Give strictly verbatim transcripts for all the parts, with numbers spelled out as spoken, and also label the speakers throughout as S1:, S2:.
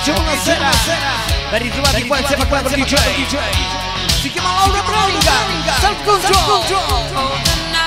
S1: dice buonasera, ben ritrovati qua insieme a quattro D J. Si chiama Laura Braga, Self Control.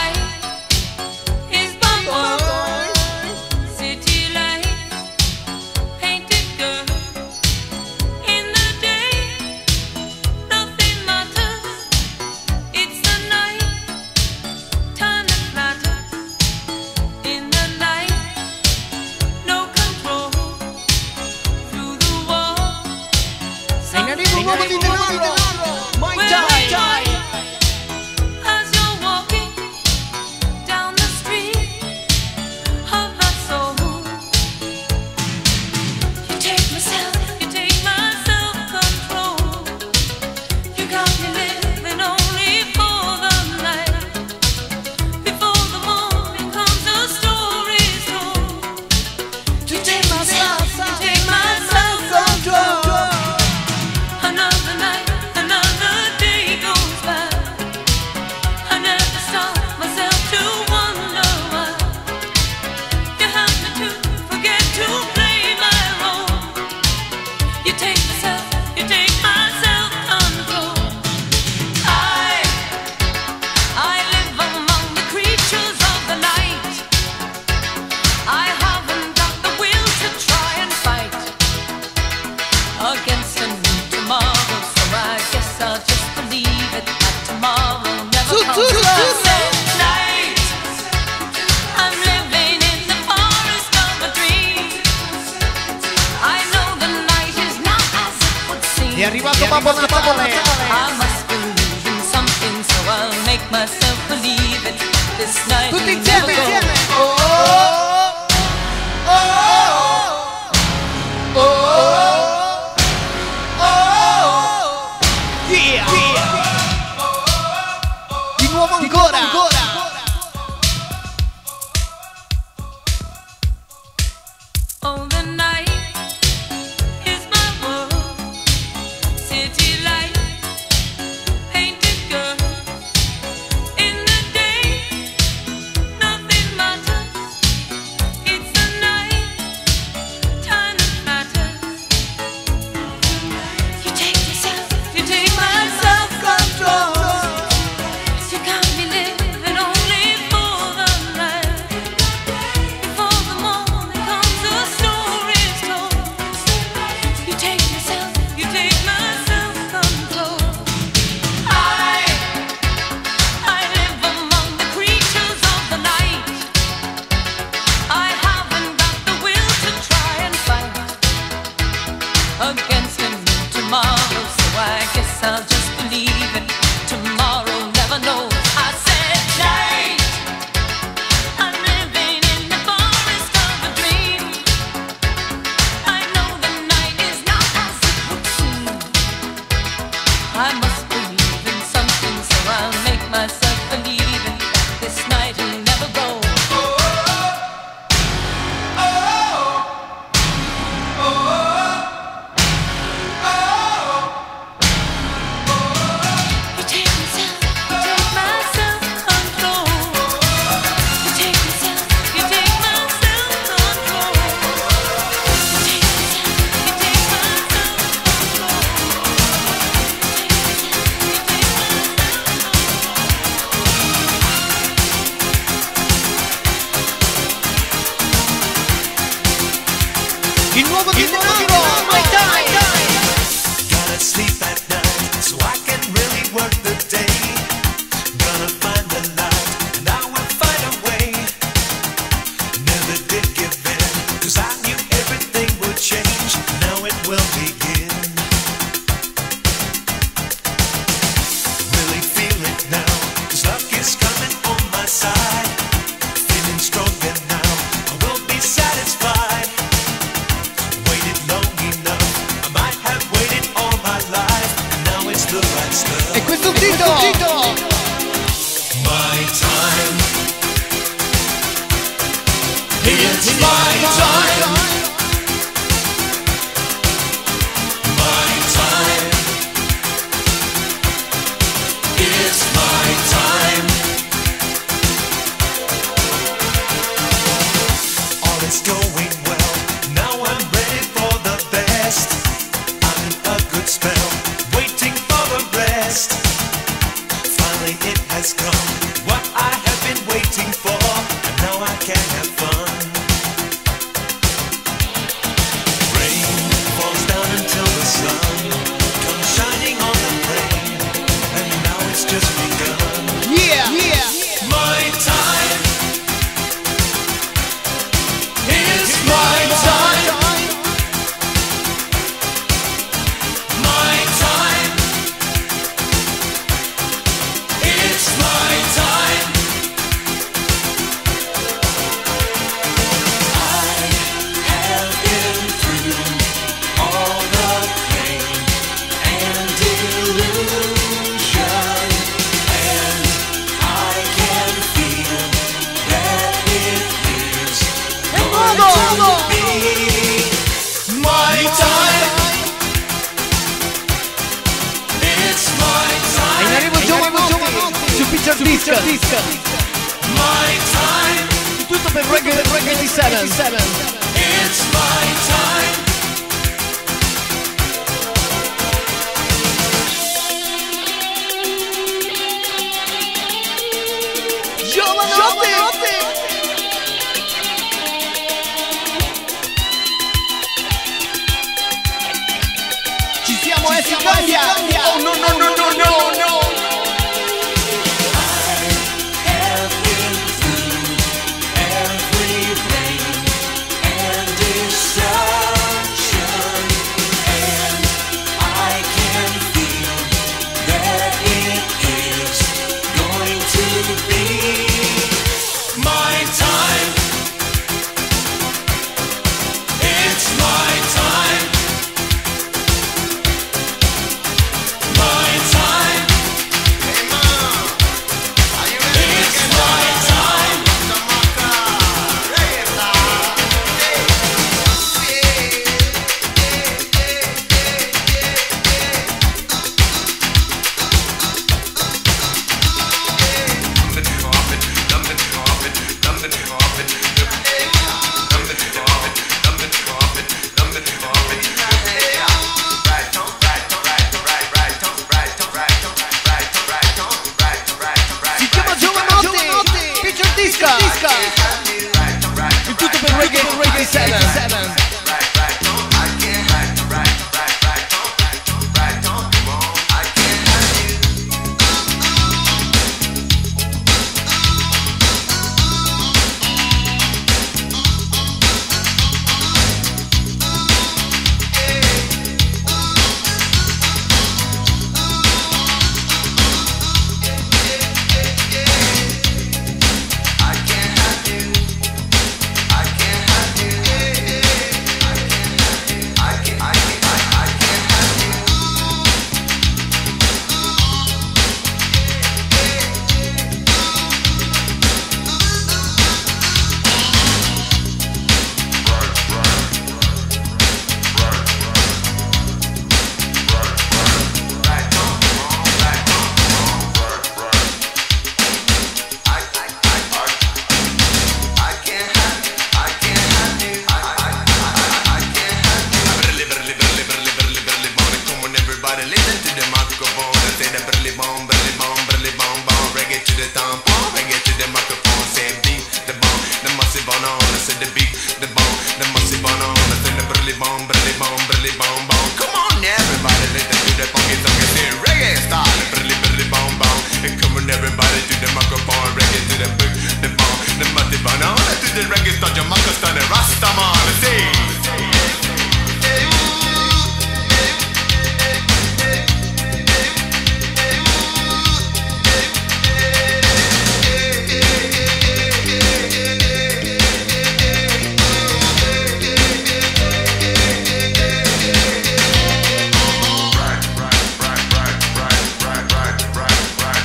S1: È arrivato Babbo Natale. Tutti insieme, insieme. Oh, oh, oh, oh, oh, oh, yeah, yeah. Di nuovo ancora, ancora. Il nuovo di nuovo, my time.
S2: Gotta sleep at night so I can really work the day. Gonna find the light and I will find a way. Never did give in, cause I knew everything would change. Now it will begin. Really feel it now, cause luck is coming on my side. Feeling stronger now, I will be satisfied.
S1: E questo titolo,
S2: my time, it's my time, my time, it's my time. All is going well, now I'm ready for the best. have fun. Rain falls down until the sun comes shining on the plain, and now it's just begun.
S1: Yeah, yeah.
S2: My time is my time. My time. It's my time. I have been through all the pain and illusion, and I can feel that it is going to be my time. It's my time.
S1: In arrivo Giovanotti su Picture Disc.
S2: My time.
S1: Tutto per Reggae Reggae ventisette.
S2: It's my time.
S1: Giovanotti. Ci siamo, eh, si cambia. Oh no no no no no no.
S2: Have been through every rain and destruction, and I can feel that it is going to be my time. It's my time. My time. Hey mom, are you ready? It's my time.
S1: Si chiama Giovanotti. Picture Disc. Il tutto per Reggae Reggae ventisette.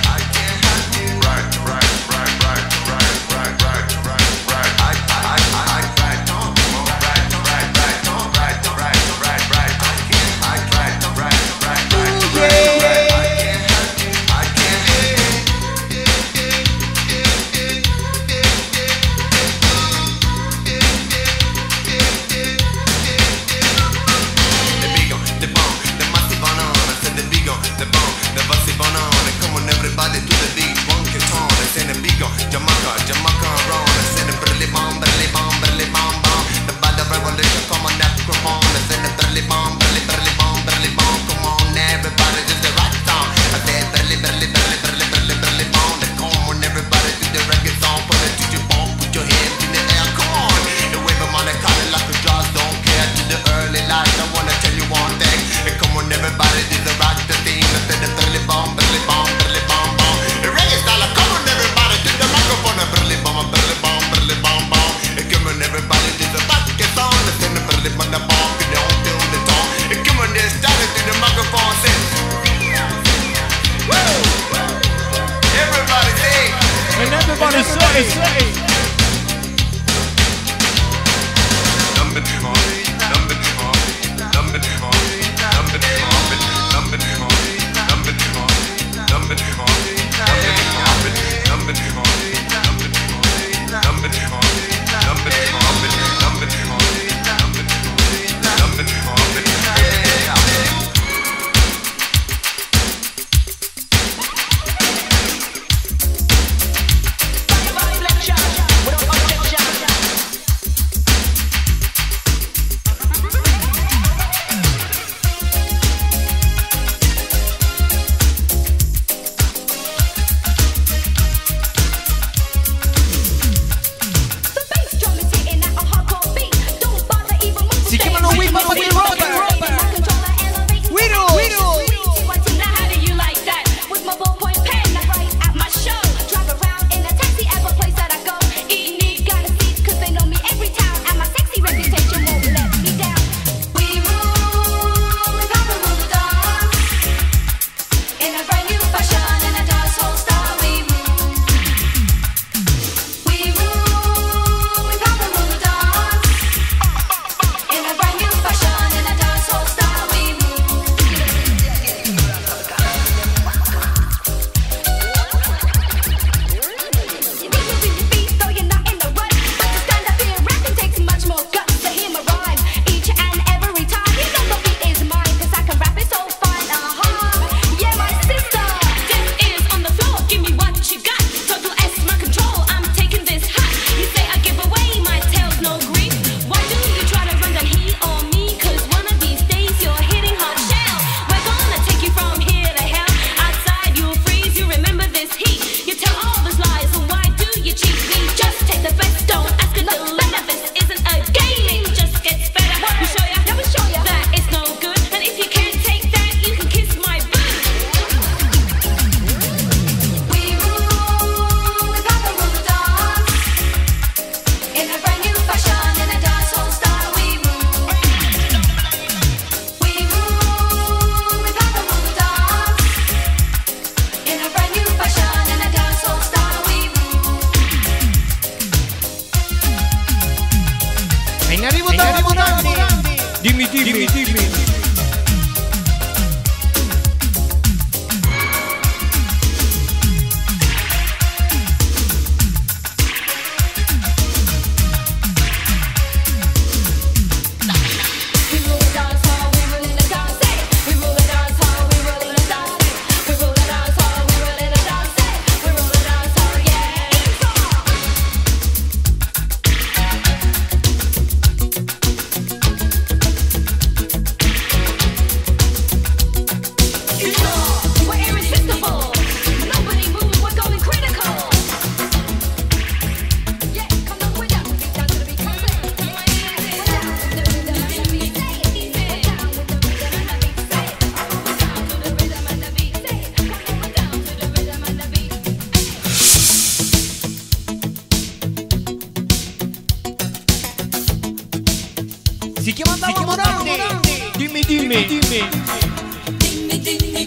S2: I
S1: Dimmi, dimmi, dimmi, dimmi. Si chiama Dava Morandi. Dimmi, dimmi, dimmi. Dimmi, dimmi.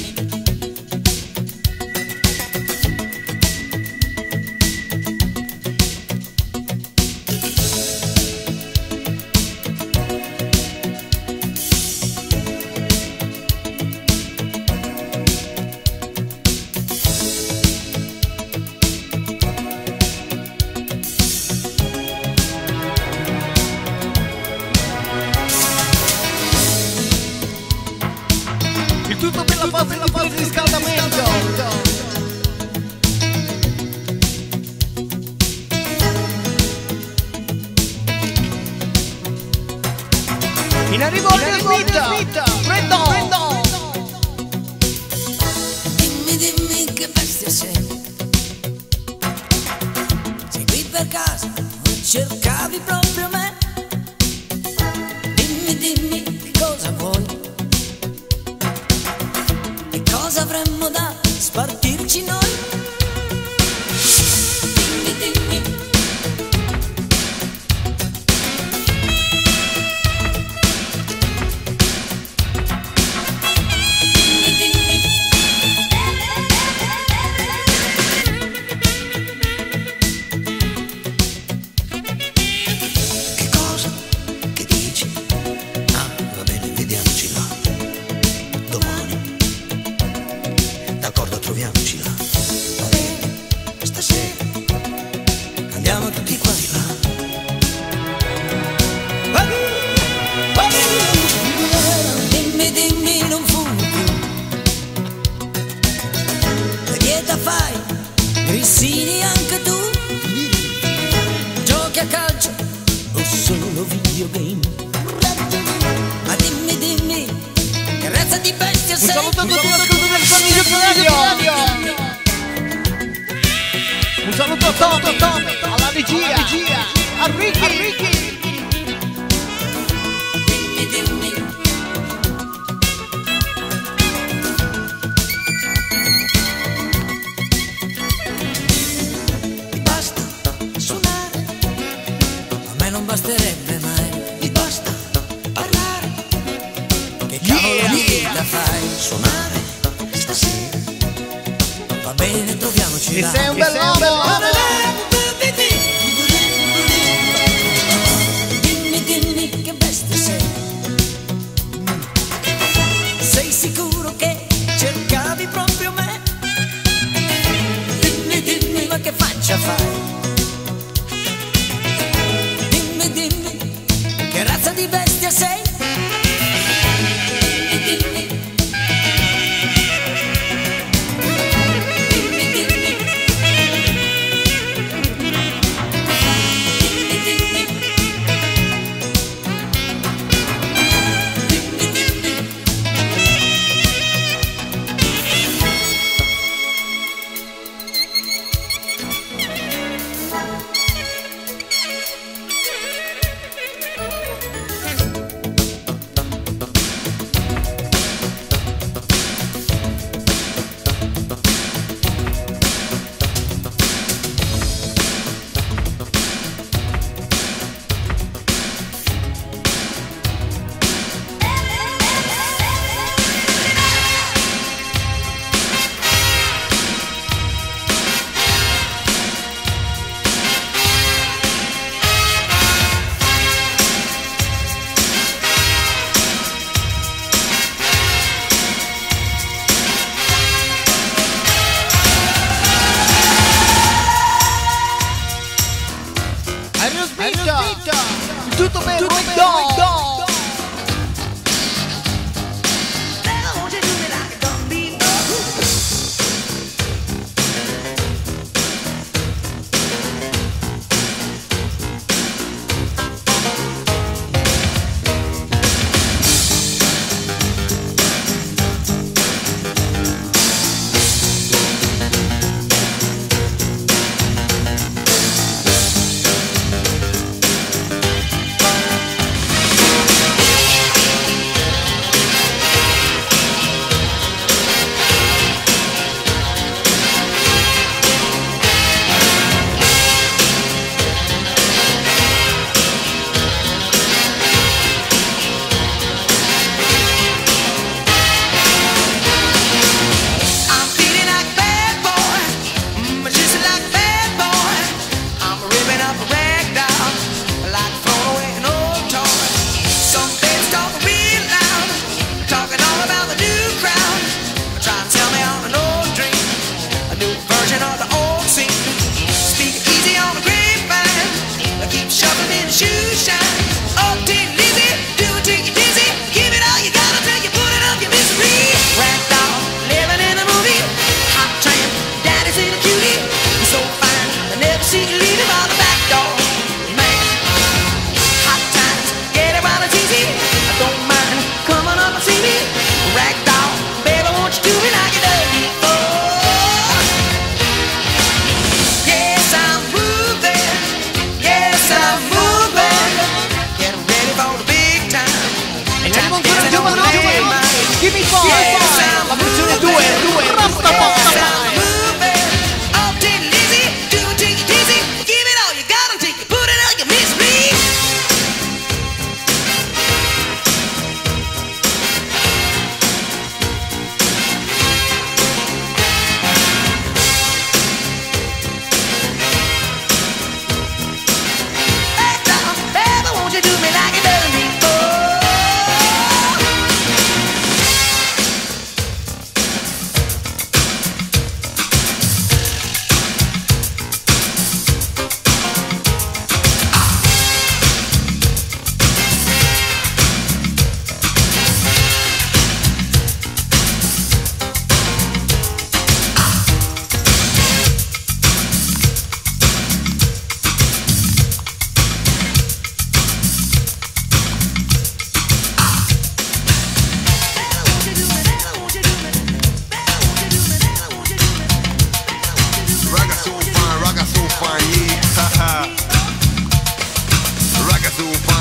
S1: Tutto per la fase, la fase di riscaldamento. In arrivo alla vita, freddo, freddo.
S3: Dimmi, dimmi che bestia sei. Sei qui per caso o cercavi proprio me? Dimmi, dimmi che cosa vuoi. Cosa avremmo da spartirci noi? Dimmi, dimmi. Dimmi, dimmi. o solo videogame? Ma dimmi, dimmi, che razza di bestia sei?
S1: Un saluto a tutti gli ascoltatori del Famiglia Radio. Un saluto a Tom, Tom, alla regia, a Ricky, a Ricky.
S3: Dimmi, dimmi. Mi basta suonare, a me non basterebbe mai. Mi basta parlare, che cavolo
S1: Yeah,
S3: di
S1: yeah.
S3: la fai? Suonare stasera, va bene, troviamoci
S1: Che
S3: là.
S1: sei un
S3: Che
S1: bell'uomo.
S3: Dimmi, dimmi che bestia sei. Sei sicuro che cercavi proprio me? Dimmi, dimmi, ma che faccia fai? Dimmi, dimmi, che razza di bestia sei? Dimmi, dimmi. Dimmi, dimmi. Dimmi, dimmi. Dimmi, dimmi.
S1: Aerosmith, tutto per Roy Dog.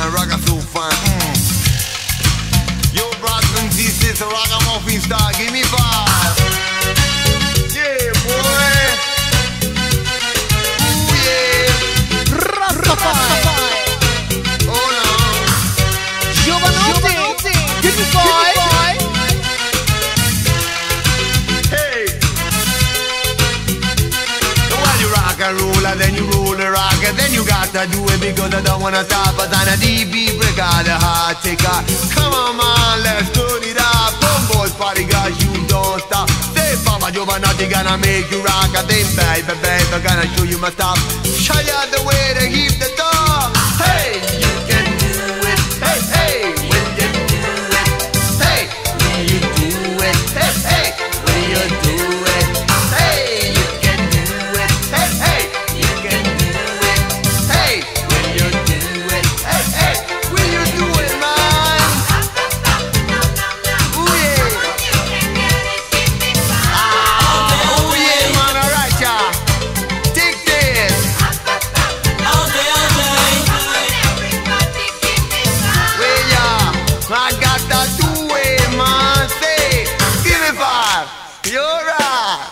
S4: man, rock so fun. Mm. Yo, brothers and sisters, the ragamuffin star, give me five. Yeah, boy. Ooh, yeah.
S1: Rastafari.
S4: Oh, no.
S1: Giovanotti. Give me five.
S4: Hey. So while you rock and roll and then you roll the rock and then you gotta do it because I don't wanna stop us on a D B break out the heart taker. Come on man, let's turn it up. Come boys party guys, you don't stop. Say Papa Giovanotti gonna make you rock and then baby baby gonna show you my stuff. Show you the way to keep the top. Hey, you can do it. Hey, hey, when you do it. Hey, when you do it. Hey, hey, when you do it. Hey, you can do it. Hey, hey, you can do it. Hey, when you do it. Hey, hey, when you do it, man. Ooh yeah. Ah, ooh yeah, man. Alright, y'all. Take this. Well, yeah, I got that two-way, man. Say, give me five. You're right.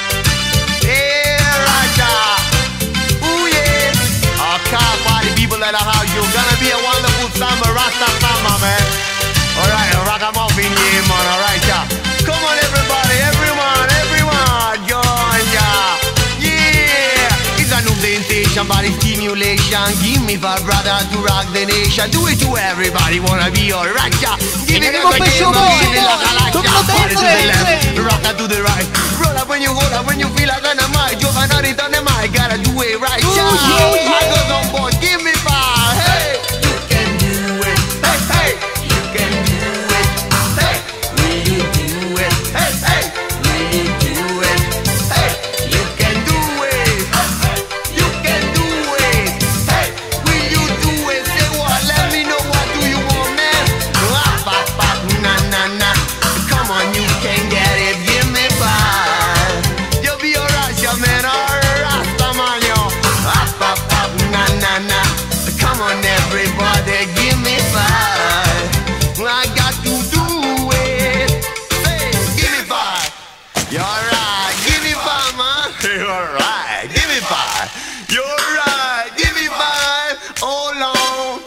S4: Yeah, right, y'all. Ooh yeah. I can't party people at the house. You're gonna be a wonderful summer, Rasta summer, man. Alright, ragamuffin, yeah, man. Alright, y'all. Come on, everybody, everyone, everyone, join, y'all. Yeah, it's a new sensation, body stimulation. Give me five brothers to rock the nation. Do it to everybody, wanna be alright, y'all. Give me
S1: Andiamo
S4: the
S1: per
S4: game,
S1: solo.
S4: give it like I like,
S1: Come
S4: y'all.
S1: on,
S4: Party to the
S1: dance,
S4: left, rock it to the right. Roll up when you hold up, when you feel like on the mic. Giovanotti on the mic, gotta do it right, y'all.
S1: yeah, yeah.
S4: I go on board, give me five. Hey, you can do it. Hey, hey, you can do it. Hey, will you do it? Hey, hey, will you do it? Hey, you can do it. You can do it. Hey, will you do it? Say what? Let me know what do you want, man. Ah, ba, ba, na, na, na. Come on, you can get it. Give me five. You'll be alright, yeah, man. Alright, come on, yo. Ah, ba, ba, na, na, na. Come on, everybody, give me five. I got to do it. Say, give me five. You're right. Give me five, man. You're right. Give me five. You're right. Give me five. Hold on.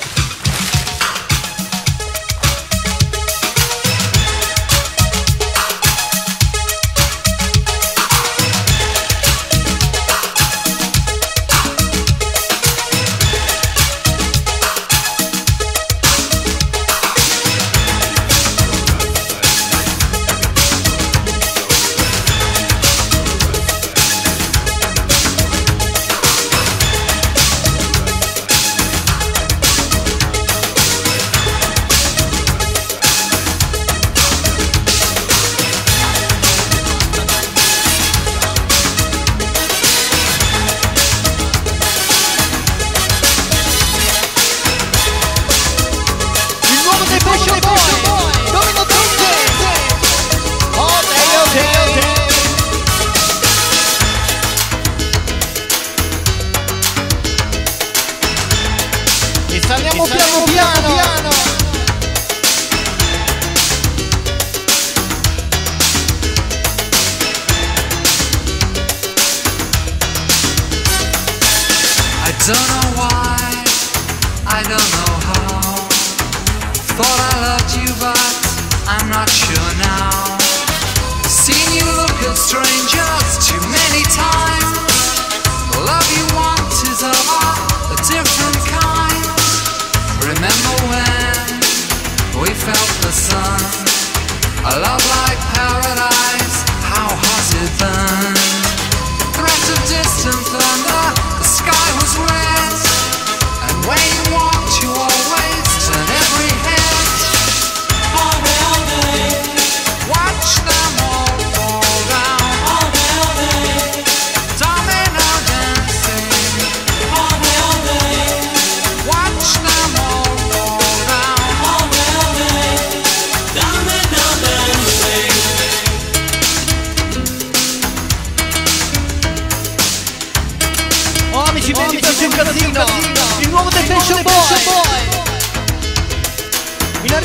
S1: Il nuovo dei Fashion Boy. Domino Dente. Ok, ok. E saliamo piano piano piano.
S3: I don't know why, I don't know how. Thought I loved you, but I'm not sure now. Seen you look at strangers too many times. The love you want is of a different kind. Remember when we felt the sun? A love like paradise, how hot it burned. Threat of distant thunder, the sky was red. And when you walked, you always turn every head. All day, all day, watch them all fall down. All day, all day, domino dancing.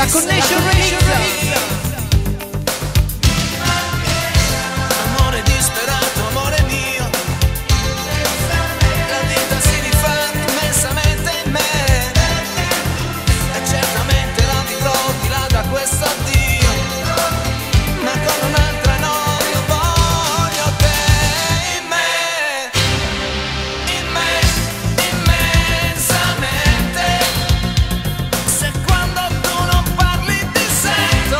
S1: La Connection Remix.
S2: Amore disperato, amore mio, la vita si rifà immensamente in me, e certamente la vivrò di là da questo addio, ma con un'altra no, io voglio te in me, in me, immensamente. Se quando tu non parli ti sento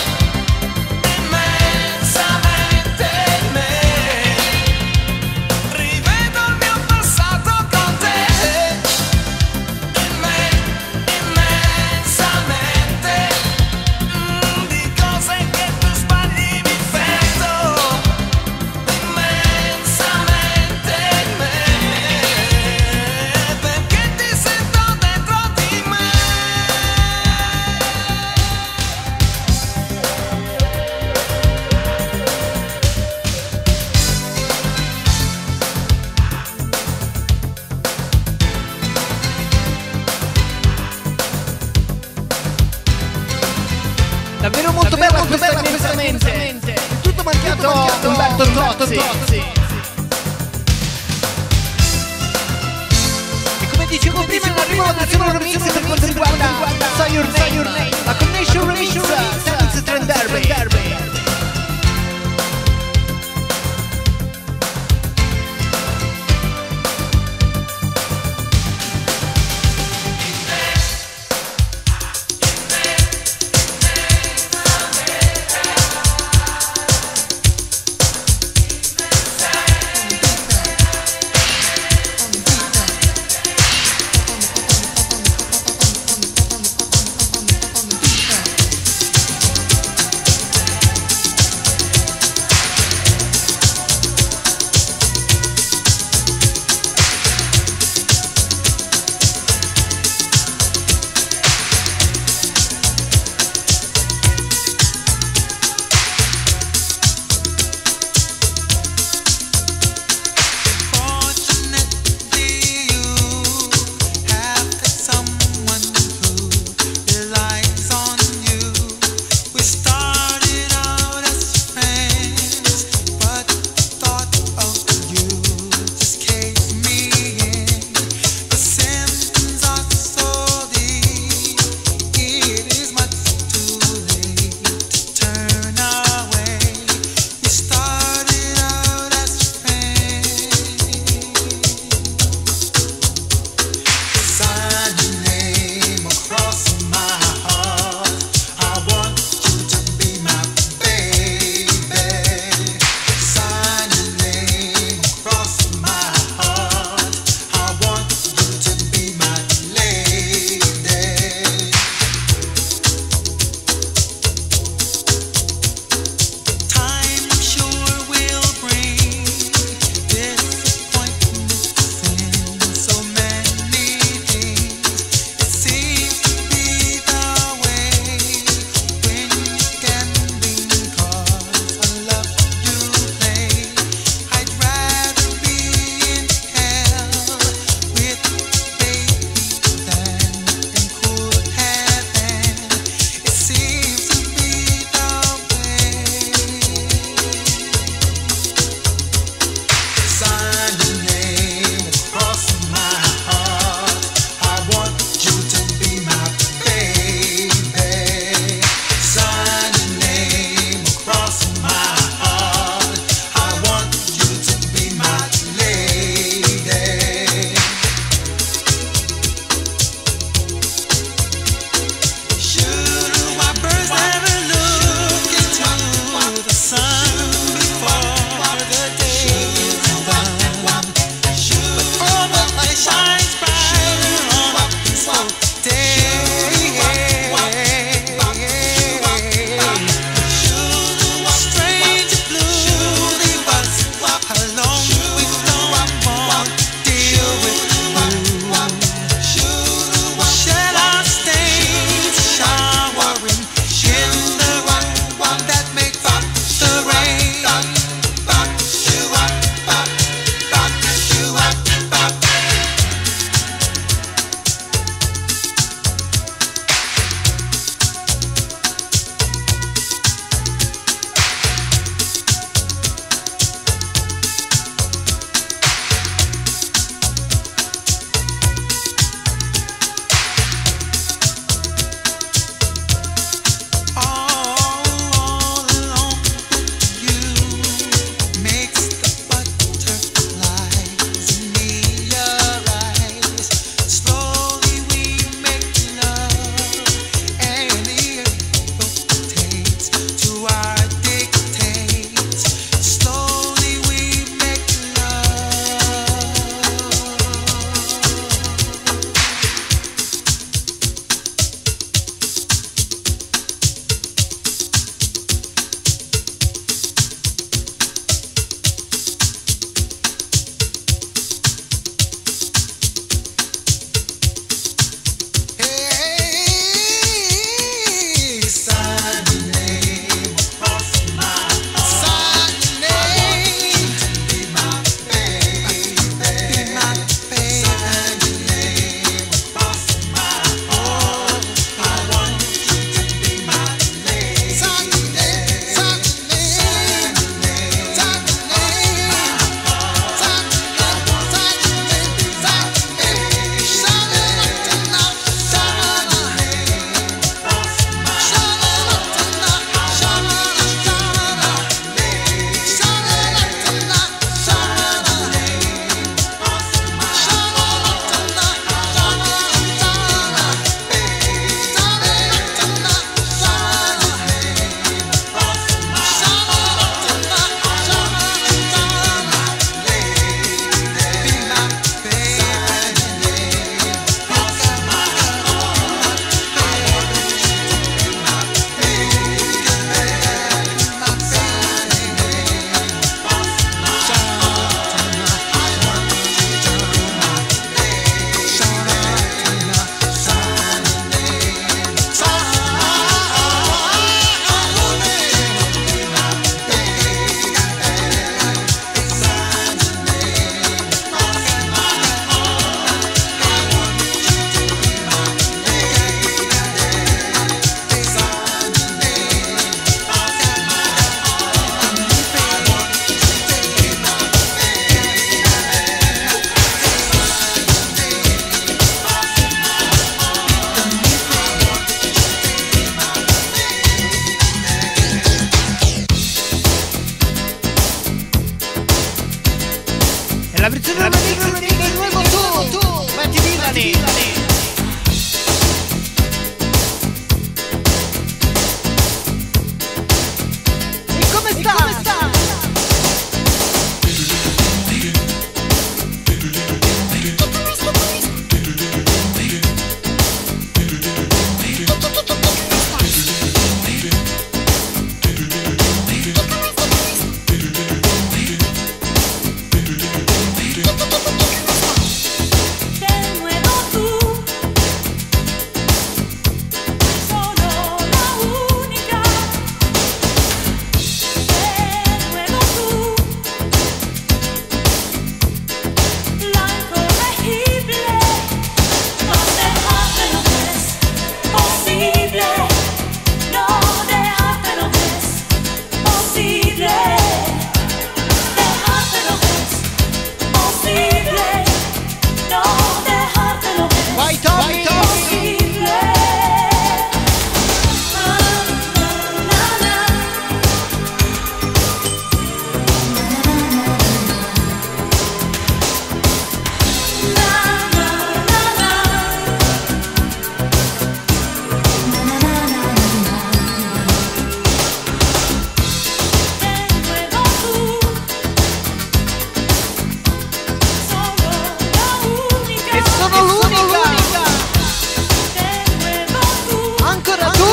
S2: immensamente in me, rivedo il mio passato con te, in me, immensamente, mm, di cose che tu sbagli mi fento, immensamente in me, perché ti sento dentro di me.
S1: Davvero molto bella, molto bella immensamente. Tutto mancato a Umberto Tozzi. E come dicevo prima, in arrivo la nazione remix per quanto riguarda Say Your Name, la Connection Remix, Senza Trend Derby.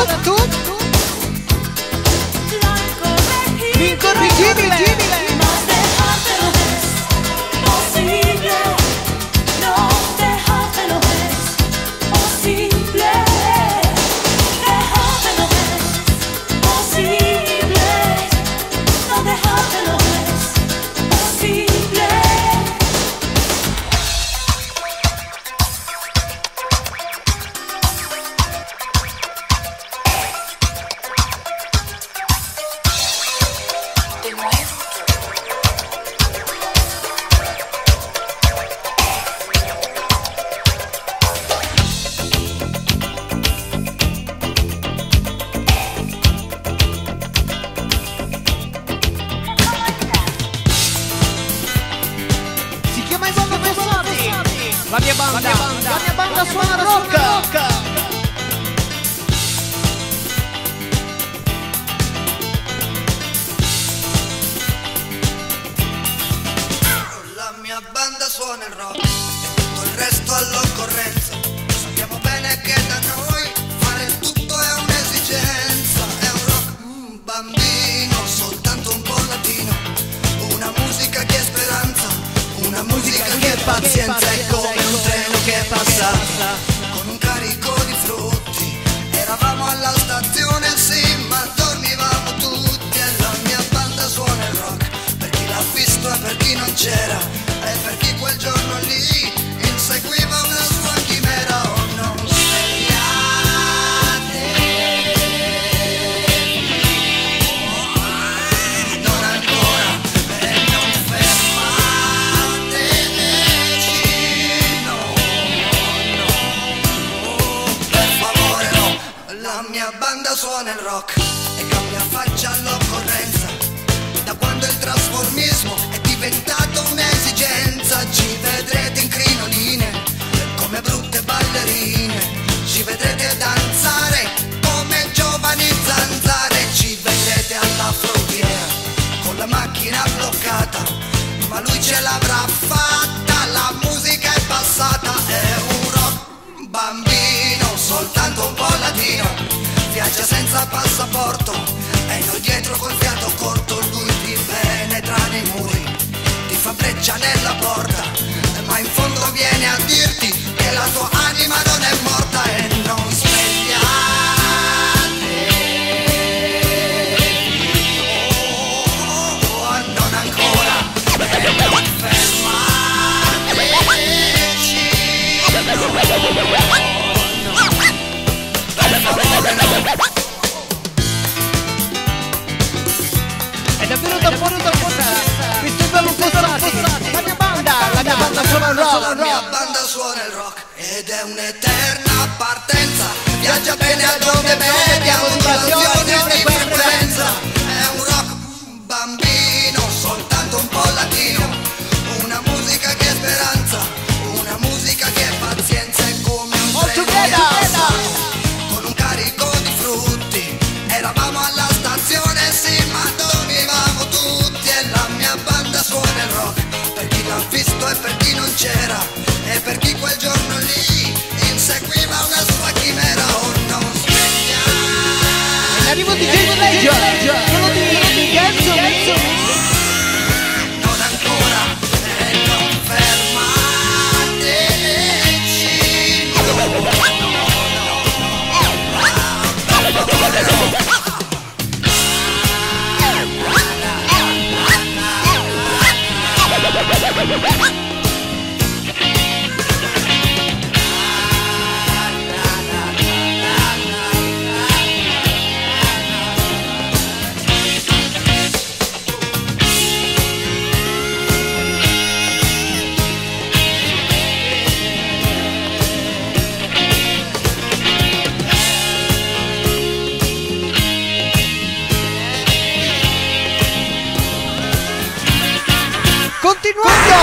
S1: tu l'incorreggibile.
S5: Más dejártelo es posible. No dejártelo es posible. Dejártelo es posible. No dejártelo es posible.
S1: Si chiama i Banda Fossati. La mia banda, la mia banda suona rock.
S6: La mia banda suona il rock e tutto il resto all'occorrenza. Sappiamo bene che da noi fare il tutto è un'esigenza. È un rock mm, bambino, soltanto un po' latino. Una musica che è speranza, una musica che è pazienza. È come un treno che passa con un carico di frutti. Eravamo alla stazione, sì, ma dormivamo tutti. E la mia banda suona il rock per chi l'ha visto e per chi non c'era, e per chi quel giorno lì inseguiva una sua chimera. Oh, non svegliate, non ancora, e non fermateci, no, no, per favore no. La mia banda suona il rock e cambia faccia all'occorrenza. Da quando il trasformismo è diventato un'esigenza, ci vedrete in crinoline come brutte ballerine, ci vedrete danzare come giovani zanzare, ci vedrete alla frontiera con la macchina bloccata, ma lui ce l'avrà fatta, la musica è passata. È un rock bambino, soltanto un po' latino, viaggia senza passaporto e noi dietro col fiato corto. Lui ti penetra nei muri, ti fa breccia nella porta, ma in fondo viene a dirti che la tua anima non è morta. E non svegliate, oh, non ancora, e non fermateci, no, no, per favore no.
S1: È davvero da fuori da fuori. Questo è bello Fossati. La mia banda, la mia banda suona il rock.
S6: La mia banda suona il rock ed è un'eterna partenza. Viaggia bene a dove media modulazione di frequenza. È un rock bambino, soltanto un po' latino. Una musica che è speranza, una musica che è pazienza. È come un treno che passa con un carico di frutti. Eravamo alla stazione, sì, ma dormivamo tutti. E la mia banda suona il rock per chi l'ha visto e per chi non c'era, e per chi quel giorno lì inseguiva una sua chimera. Oh, non svegliate,
S1: Arrivo di James Legge, quello di Mezzo Mezzo.
S6: non ancora, e non fermateci, no, no, no, per favore no.
S1: Continuando!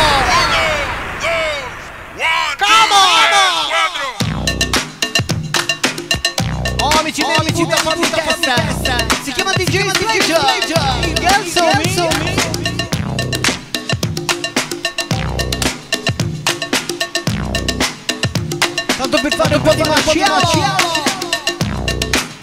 S1: Oh, amici miei, amici da fuori di testa. Si chiama D J Legge, il Gelso Mi. Tanto per fare un po' di macialo.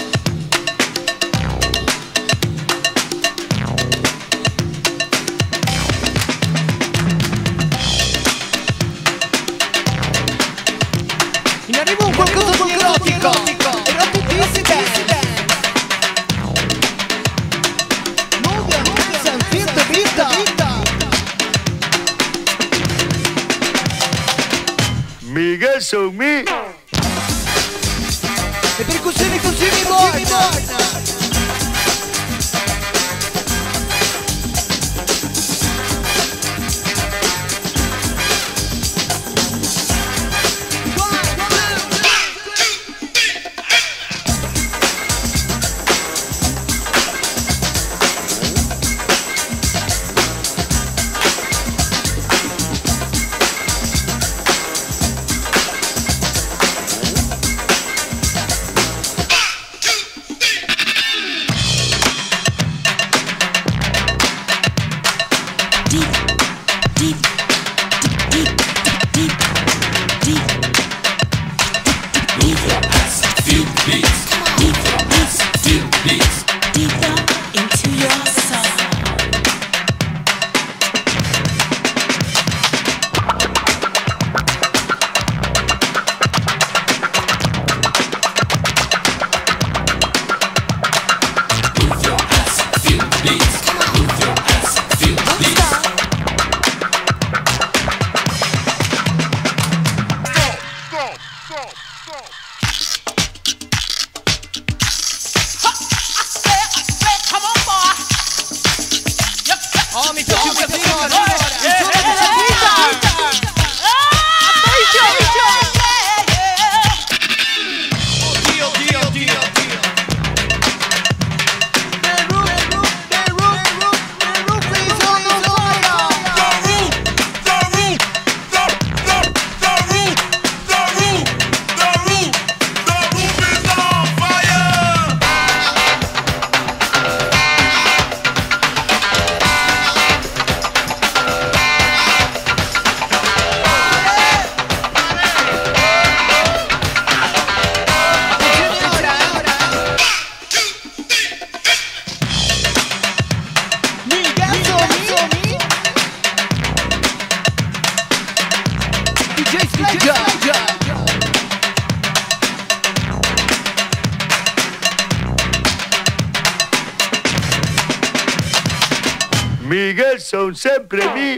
S7: Miguel son sempre mi.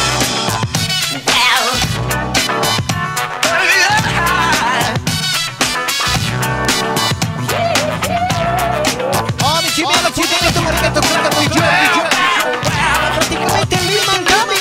S1: Oh, amici miei, l'appuntamento marcato con la voi giorni, praticamente l'immancabile.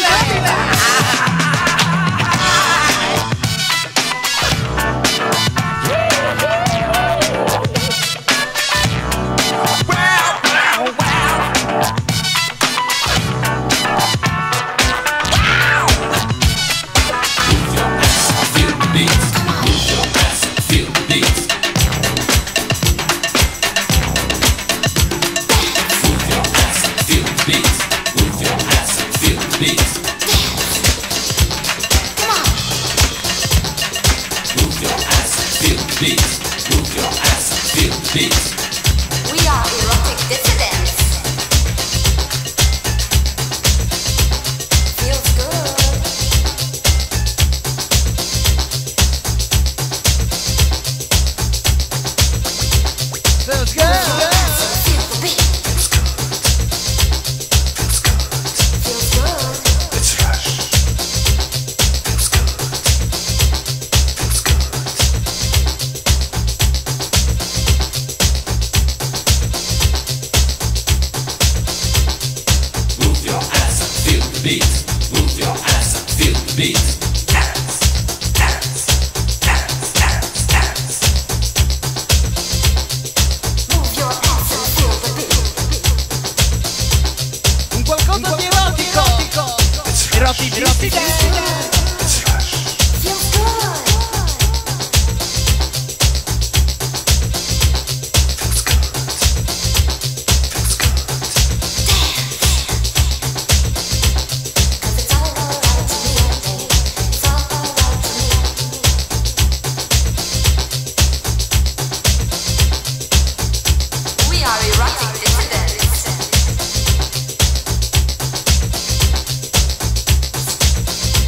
S5: Dissidents.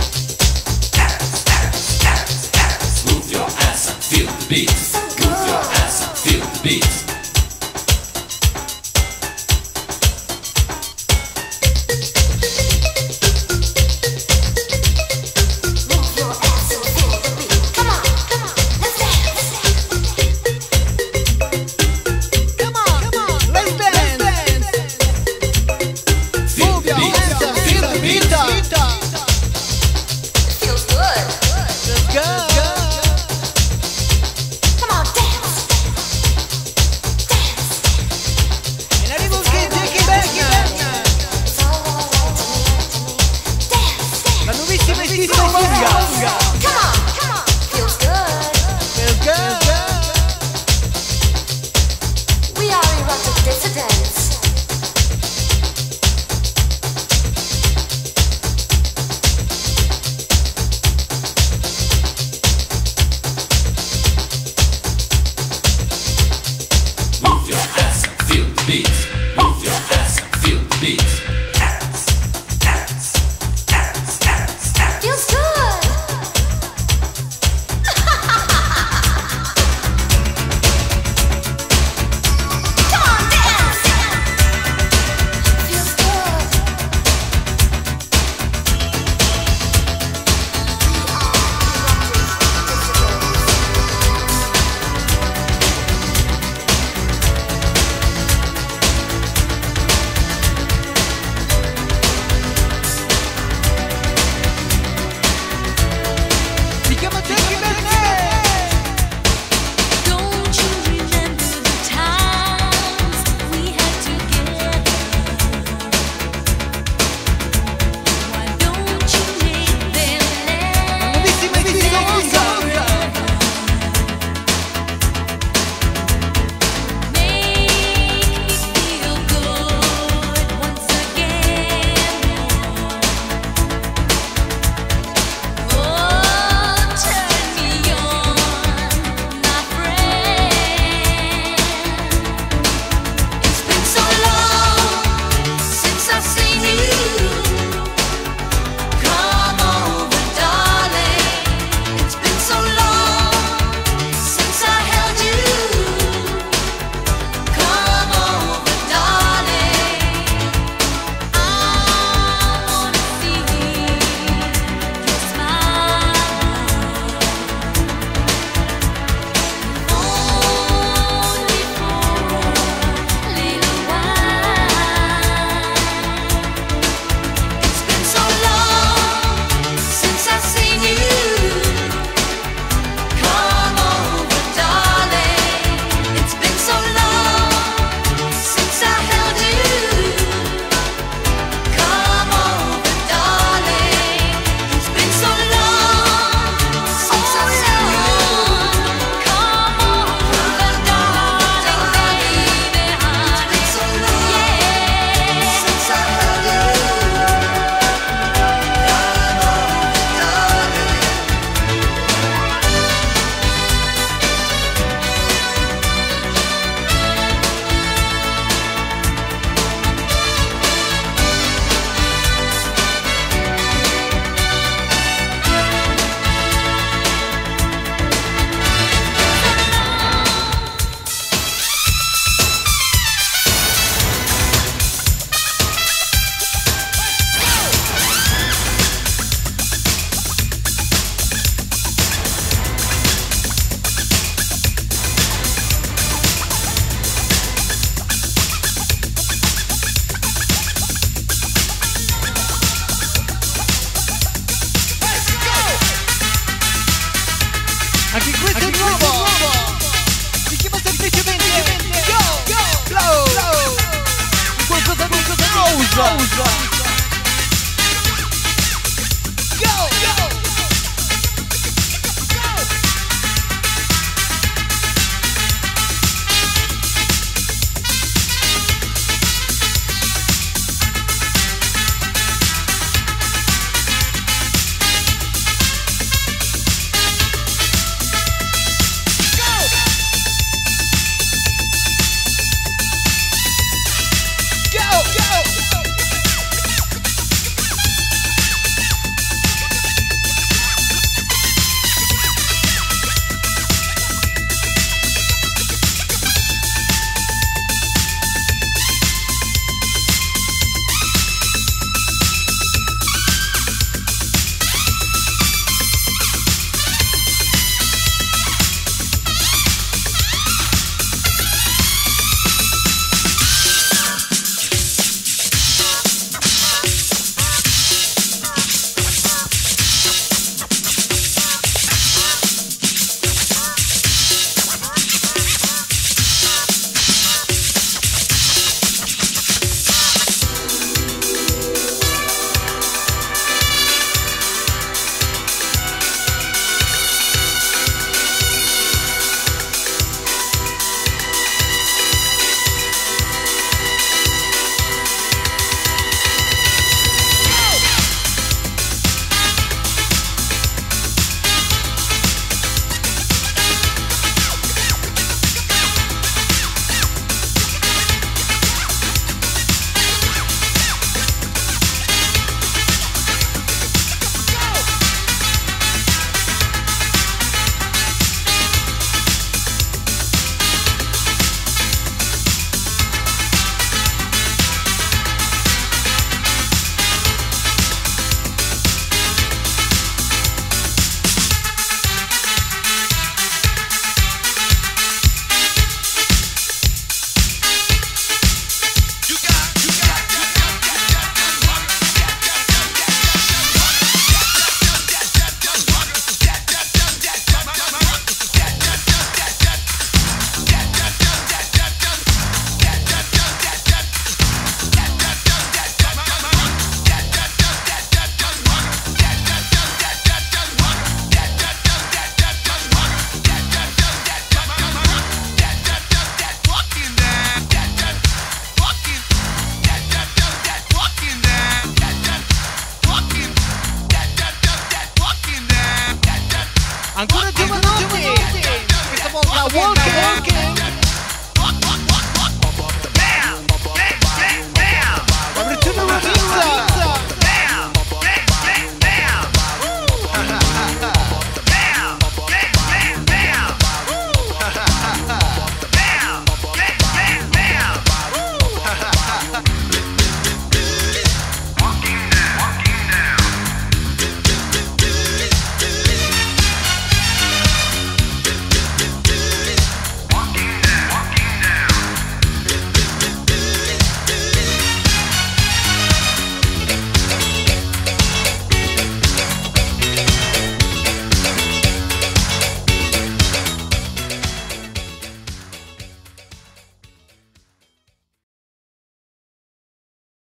S8: Beats.